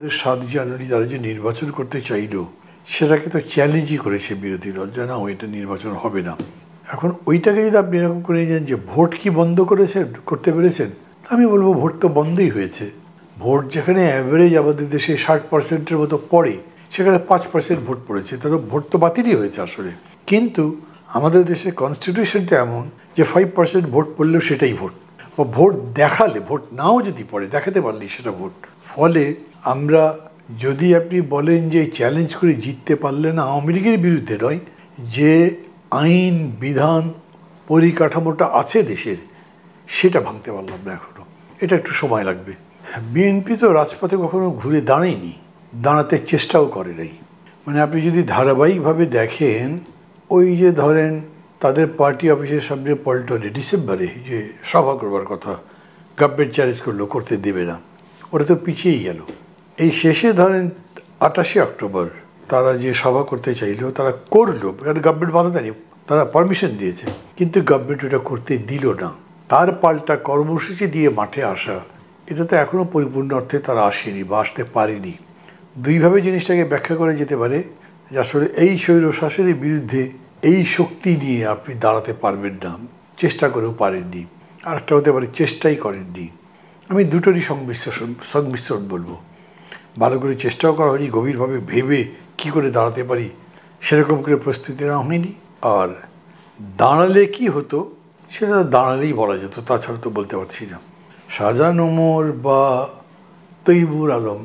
7 জানুয়ারি তারা যে নির্বাচন করতে চাইল সেটাকে তো চ্যালেঞ্জই করেছে বিরোধী দল, যে না ওইটা নির্বাচন হবে না। এখন ওইটাকে যদি আপনি এরকম করে যান যে ভোট কি বন্ধ করতে পেরেছেন, আমি বলবো ভোট তো বন্ধই হয়েছে। ভোট যেখানে অ্যাভারেজ আমাদের দেশে 60%-এর মতো পড়ে, সেখানে 5% ভোট পড়েছে, তাহলে ভোট তো বাতিলই হয়েছে আসলে। কিন্তু আমাদের দেশের কনস্টিটিউশনটা এমন যে 5% ভোট পড়লেও সেটাই ভোট, বা ভোট দেখালে, ভোট নাও যদি পড়ে, দেখাতে পারলেই সেটা ভোট। ফলে আমরা, যদি আপনি বলেন যে চ্যালেঞ্জ করে জিততে পারলে না, আওয়ামী লীগের বিরুদ্ধে নয়, যে আইন বিধান পরিকাঠামোটা আছে দেশের, সেটা ভাঙতে পারলাম না এখনো। এটা একটু সময় লাগবে। বিএনপি তো রাজপথে কখনো ঘুরে দাঁড়ায়নি, দাঁড়াতে চেষ্টাও করে নাই। মানে আপনি যদি ধারাবাহিকভাবে দেখেন, ওই যে ধরেন তাদের পার্টি অফিসের সামনে পল্টনে ডিসেম্বরে যে সভা করবার কথা, গভর্নমেন্ট চ্যালেঞ্জ করলো, করতে দেবে না, ওটা তো পিছিয়েই গেল। এই শেষে ধরেন 28শে অক্টোবর তারা যে সভা করতে চাইলো, তারা করলো, কারণ গভর্নমেন্ট বাধা দেয়নি, তারা পারমিশন দিয়েছে, কিন্তু গভর্নমেন্ট ওটা করতে দিল না। তার পাল্টা কর্মসূচি দিয়ে মাঠে আসা, এটা তো এখনও পরিপূর্ণ অর্থে তারা আসেনি বা আসতে পারেনি। দুইভাবে জিনিসটাকে ব্যাখ্যা করা যেতে পারে যে আসলে এই স্বৈরশাসনের বিরুদ্ধে এই শক্তি নিয়ে আপনি দাঁড়াতে পারবেন না, চেষ্টা করেও পারেননি। আর একটা হতে পারে চেষ্টাই করেননি। আমি দুটোরই সংমিশ্রণ বলবো। ভালো করে চেষ্টাও করা হয়নি, গভীরভাবে ভেবে কি করে দাঁড়াতে পারি সেরকম করে প্রস্তুতি নেওয়া হয়নি। আর দাঁড়ালে কি হতো সেটা দাঁড়ালেই বলা যেত, তাছাড়া তো বলতে পারছি না। শাহজাহান ওমর বা তৈমুর আলম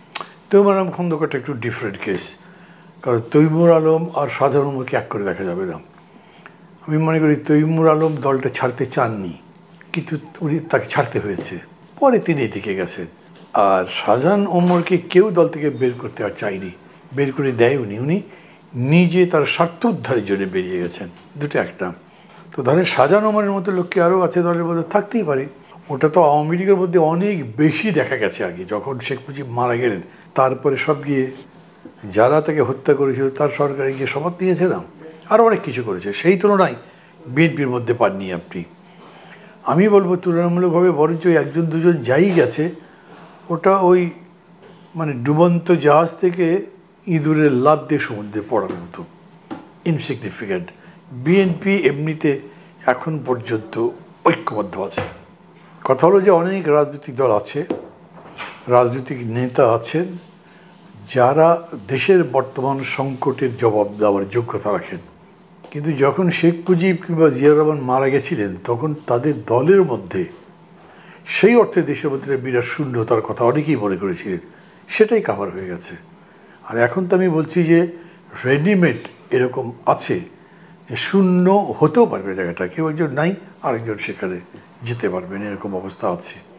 খন্দকারটা একটু ডিফারেন্ট কেস, কারণ তৈমুর আলম আর শাহজাহান ওমরকে এক করে দেখা যাবে না। আমি মনে করি তৈমুর আলম দলটা ছাড়তে চাননি, কিন্তু উনি তাকে ছাড়তে হয়েছে, পরে তিনি এদিকে গেছেন। আর শাহজাহান ওমরকে কেউ দল থেকে বের করতে আর চায়নি, বের করে দেয়নি, উনি নিজে তার স্বার্থ উদ্ধারের জন্য বেরিয়ে গেছেন। দুটো একটা। তো ধরেন শাহজাহান ওমরের মতো লোককে আরও আছে দলের মধ্যে, থাকতেই পারে। ওটা তো আওয়ামী লীগের মধ্যে অনেক বেশি দেখা গেছে আগে, যখন শেখ মুজিব মারা গেলেন তারপরে সব গিয়ে যারা তাকে হত্যা করেছিল তার সরকারে গিয়ে শপথ নিয়েছে না, আরও অনেক কিছু করেছে, সেই তুলনায় বিএনপির মধ্যে পাননি আপনি। আমি বলবো তুলনামূলকভাবে বরঞ্চ একজন দুজন যাই গেছে, ওটা ওই মানে ডুবন্ত জাহাজ থেকে ইঁদুরের লাফ দিয়ে সমুদ্রে পড়ার মতো, ইনসিগনিফিক্যান্ট। বিএনপি এমনিতে এখন পর্যন্ত ঐক্যবদ্ধ আছে। কথা হলো যে অনেক রাজনৈতিক দল আছে, রাজনৈতিক নেতা আছেন যারা দেশের বর্তমান সংকটের জবাব দেওয়ার যোগ্যতা রাখেন, কিন্তু যখন শেখ মুজিব কিংবা জিয়াউর রহমান মারা গেছিলেন তখন তাদের দলের মধ্যে সেই অর্থে দেশের মধ্যে বিরাট শূন্যতার কথা অনেকেই মনে করেছিলেন, সেটাই কাভার হয়ে গেছে। আর এখন তো আমি বলছি যে রেডিমেড এরকম আছে যে শূন্য হতেও পারবে জায়গাটা, কেউ একজন নাই আরেকজন সেখানে যেতে পারবেন, এরকম অবস্থা আছে।